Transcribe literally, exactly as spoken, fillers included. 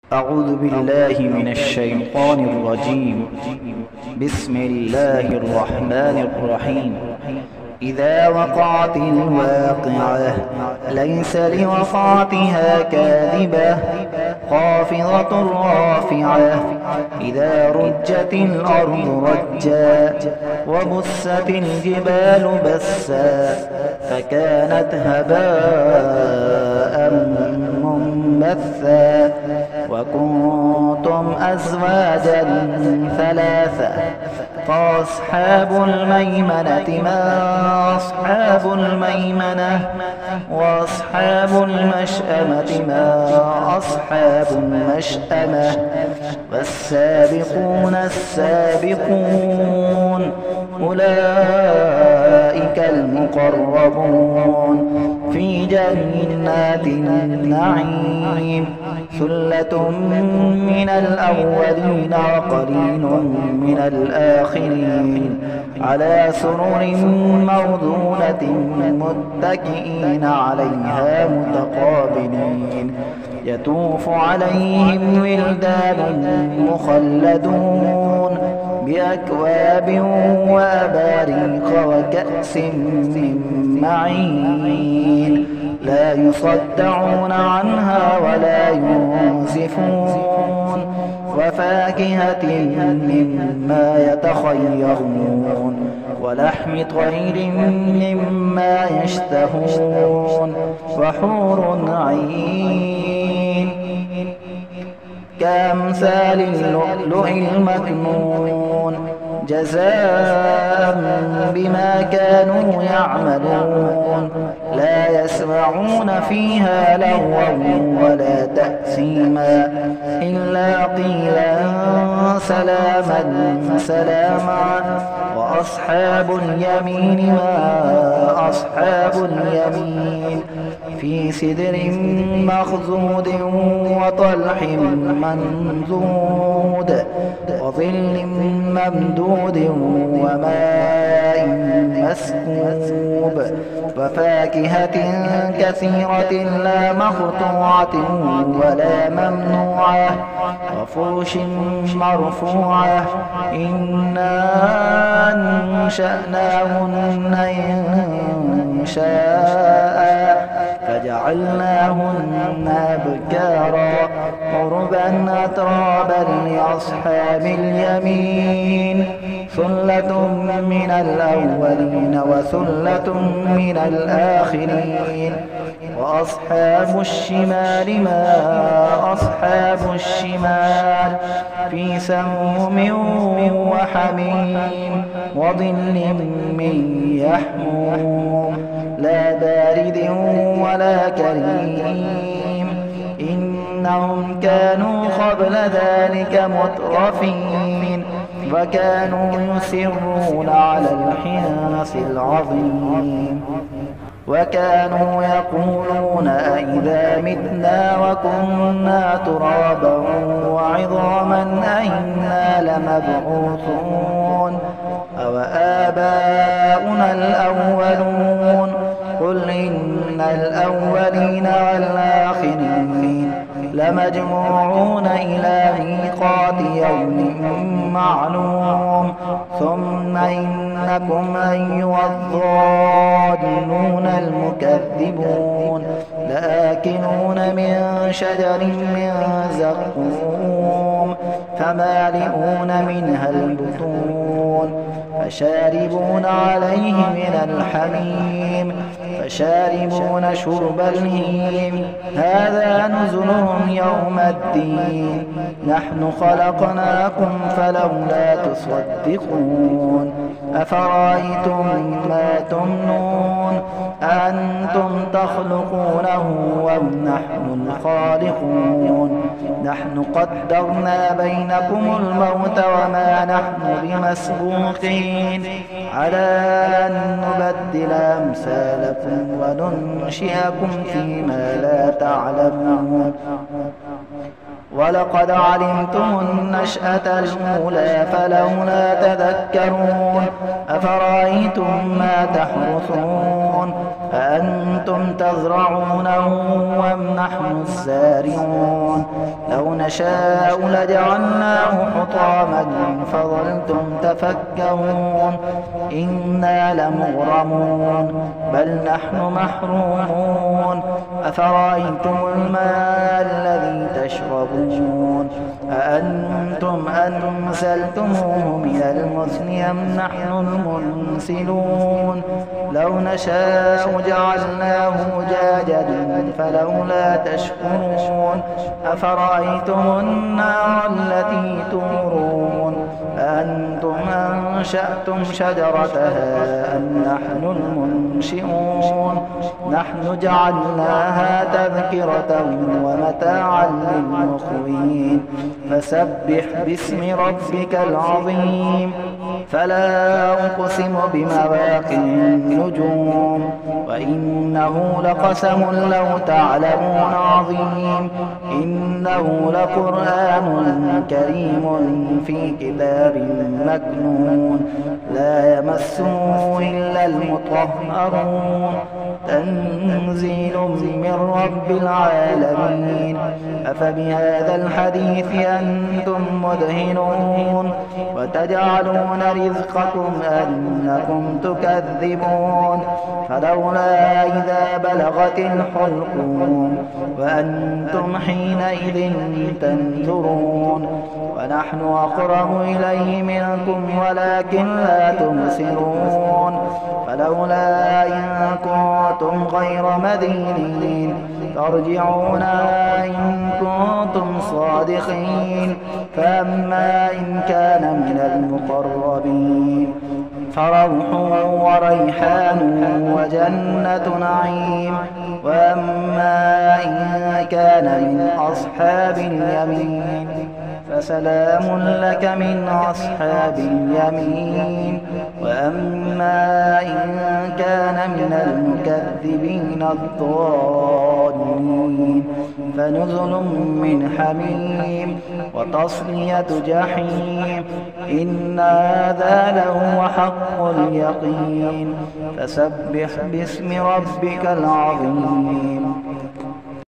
أعوذ بالله من الشيطان الرجيم. بسم الله الرحمن الرحيم. إذا وقعت الواقعة ليس لوقعتها كاذبة خافضة رافعة. إذا رجت الأرض رجا وبست الجبال بسا فكانت هباء منبثا وكنتم أزواجا ثلاثة فأصحاب الميمنة ما أصحاب الميمنة وأصحاب المشأمة ما أصحاب المشأمة والسابقون السابقون أولئك المقربون في جنات النعيم. ثلة من الأولين وقليل من الآخرين على سرر موضونة متكئين عليها متقابلين. يطوف عليهم ولدان مخلدون بأكواب وأباريق وكأس من معين لا يصدعون عنها ولا ينزفون وفاكهة مما يتخيرون ولحم طير مما يشتهون وحور عين كأمثال اللؤلؤ المكنون جزاء بما كانوا يعملون. لا يسمعون فيها لغوا ولا تأثيما إلا قيلا سلاما سلاما. وأصحاب اليمين ما أصحاب اليمين في سدر مخضود وطلح منضود وظل ممدود وماء مسكوب وفاكهة كثيرة لا مقطوعة ولا ممنوعة وفرش مرفوعة. إنا أنشأناهن إنشاء فجعلناهن أبكارا عربا أترابا لأصحاب اليمين. ثلة من الأولين وثلة من الآخرين. وأصحاب الشمال ما أصحاب الشمال في سموم وحميم وظل من يحموم لا بارد ولا كريم. إنهم كانوا قبل ذلك مترفين وكانوا يصرون على الحنث العظيم وكانوا يقولون أئذا متنا وكنا ترابا وعظاما أئنا لمبعوثون أو آباؤنا الأولون. قل إن الأولين والآخرين لمجموعون إلى ميقات يوم معلوم. ثم إنكم أيها الضالون المكذبون لآكلون من شجر من زقوم فمالئون منها البطون فشاربون عليه من الحميم فشاربون شرب الهيم. هذا نزلهم يوم الدين. نحن خلقناكم فلولا تصدقون. أفرأيتم ما تمنون أنتم تخلقونه أم نحن الخالقون. نحن قدرنا بينكم الموت وما نحن بمسبوقين على أن نبدل أمثالكم وننشئكم فيما لا تعلمون. ولقد علمتم النشأة الأولى فلولا تذكرون. أفرأيتم ما تحرثون أأنتم تزرعونه أم نحن الزارعون لو نشاء لجعلناه حطاما فظلتم تفكهون إنا لمغرمون بل نحن محرومون أفرأيتم الماء الذي تشربون أأنتم أنزلتموه من المزن أم نحن المنزلون لو نشاء جعلناه أجاجا فلولا تشكرون أفرأيتم النار التي تورون أأنتم أنشأتم شجرتها أم نحن المنشئون نحن جعلناها تذكرة ومتاعا للمقوين فسبح باسم ربك العظيم فلا أقسم بمواقع النجوم وإنه لقسم لو تعلمون عظيم إنه لقرآن كريم في كتاب مكنون لا يمسه إلا المطهرون تنزيل من رب العالمين أفبهذا الحديث أنتم مدهنون وتجعلون رزقكم أنكم تكذبون فلولا إذا بلغت الحلقوم وأنتم حينئذ تنظرون ونحن أقرب إليه منكم ولكن لا تبصرون فلولا إن كنتم غير مدينين ترجعونها إن كنتم صادقين فأما إن كان من المقربين فروح وريحان وجنة نعيم وأما إن كان من أصحاب اليمين فسلام لك من أصحاب اليمين وأما إن كان من المكذبين الضالين فنزل من حميم وتصلية جحيم إن هذا لهو حق اليقين فسبح باسم ربك العظيم